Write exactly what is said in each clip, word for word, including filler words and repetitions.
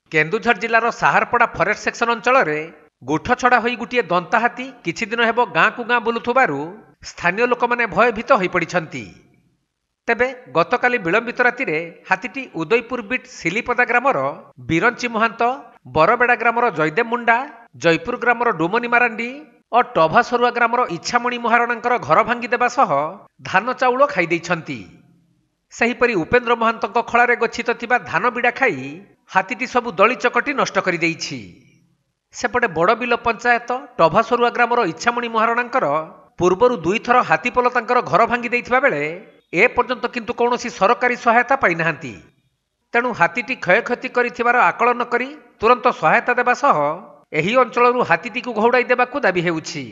केन्दुझर जिलार Saharpada forest section अंचल गोठ छड़ा होई गुटिए दंता हाथी किछि दिन हेबो गाँ को गाँ बुलुथुबारु स्थानीय लोक माने भयभीत होई पड़िछंती। तेबे गतकाली विलंबित रातिरे हाथीटी उदयपुर बिट सिलीपदा ग्रामर बिरंची महांत, बरबेड़ा ग्रामर जयदेव मुंडा, जयपुर ग्रामर डुमनी मारांडी और टभासरुआ ग्रामर इच्छामणि महाराणांकर घर भांगी देबा सह धान चाउल खाई दैछंती। सेहिपरि उपेन्द्र महांतक खଳାରେ गच्छित थिबा धान बिड़ा खाई हाथीटी सबु दଳି चकटी नष्ट करि दैछि। सेपटे बड़बिल पंचायत टभासरुआ ग्रामर इच्छामणि महाराणांकर पूर्वरु दुई थर हाथीपल तांकर घर भांगी दैथिबा बेले ए पर्यंत किंतु कौनसी सरकारी सहायता पाई नाहांती। तेणु हाथीटी क्षयक्षति करिथिबार आकलन करी तुरंत सहायता देबा सह एही अंचलरू हाथीटी को घौड़ाई देबाकू दाबी हेउछि।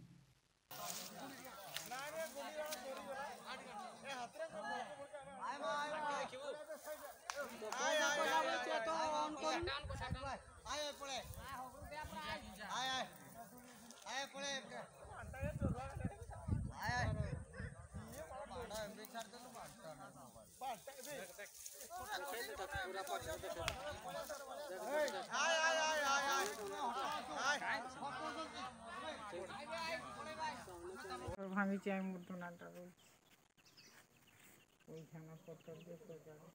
भांगी चाय मुर्दो नाटा रोल ओई खाना पत्थर दे तो जाओ।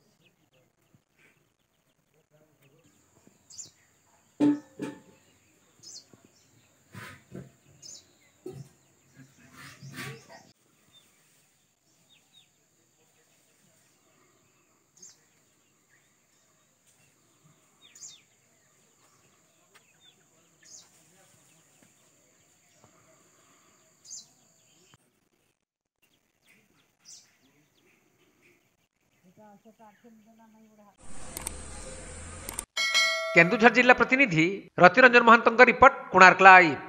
केन्दुझर जिला प्रतिनिधि रतिरंजन महांतଙ୍କ रिपोर्ट कोणार्क लाइव।